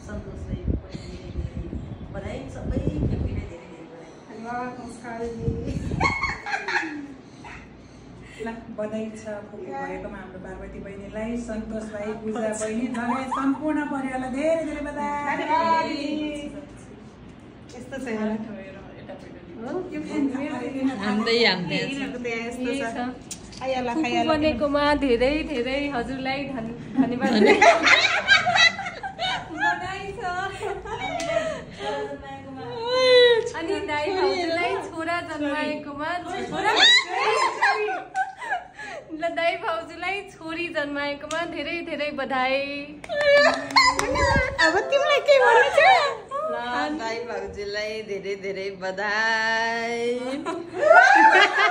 सन्तोषलाई पनि धेरै धेरै बधाई, सबै फ्यामिलीलाई धेरै धेरै बधाई। नमस्कार बधाई छ फुपू भएकोमा हाम्रो पार्वती बहिनीलाई, सन्तोष भाइ, पूजा बहिनी लगायत सम्पूर्ण परिवारलाई धेरै धेरै बधाई। यस्तो छ बनेकोमा धेरै धेरै हजुरलाई धन्यवाद अनि दाइ भाउजूलाई छोरा जन्माएकोमा दाइ भाउजूलाई छोरी जन्माएकोमा धेरै धेरै बधाई। अब तिमीलाई के भन्नु छ? दाइ भाउजूलाई धेरै धेरै बधाई।